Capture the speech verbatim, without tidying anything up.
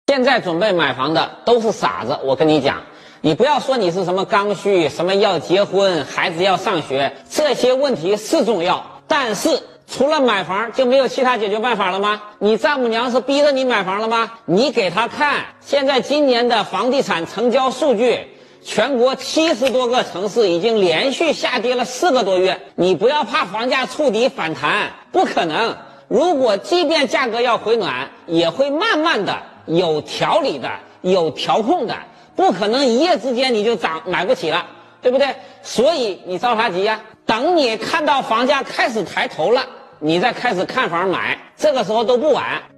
现在准备买房的都是傻子，我跟你讲，你不要说你是什么刚需，什么要结婚，孩子要上学，这些问题是重要，但是除了买房就没有其他解决办法了吗？你丈母娘是逼着你买房了吗？你给她看现在今年的房地产成交数据，全国七十多个城市已经连续下跌了四个多月，你不要怕房价触底反弹，不可能。如果即便价格要回暖，也会慢慢的有条理的有调控的，不可能一夜之间你就涨买不起了，对不对？所以你着啥急呀？等你看到房价开始抬头了，你再开始看房买，这个时候都不晚。